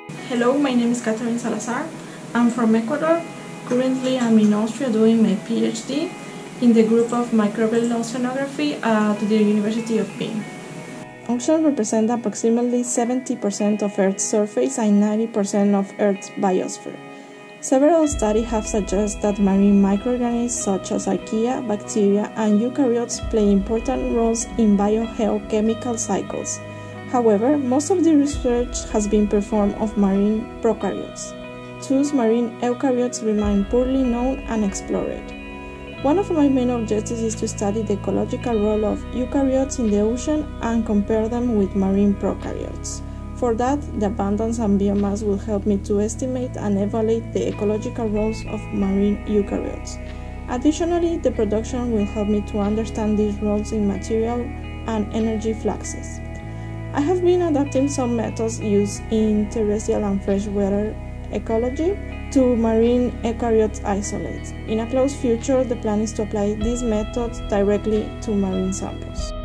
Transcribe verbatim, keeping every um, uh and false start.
Hello, my name is Katherine Salazar. I'm from Ecuador. Currently, I'm in Austria doing my PhD in the group of microbial oceanography at the University of Wien. Oceans represent approximately seventy percent of Earth's surface and ninety percent of Earth's biosphere. Several studies have suggested that marine microorganisms such as archaea, bacteria, and eukaryots play important roles in biogeochemical cycles. However, most of the research has been performed on marine prokaryotes. Thus, marine eukaryotes remain poorly known and explored. One of my main objectives is to study the ecological role of eukaryotes in the ocean and compare them with marine prokaryotes. For that, the abundance and biomass will help me to estimate and evaluate the ecological roles of marine eukaryotes. Additionally, the production will help me to understand these roles in material and energy fluxes. I have been adapting some methods used in terrestrial and freshwater ecology to marine eukaryote isolates. In a close future, the plan is to apply these methods directly to marine samples.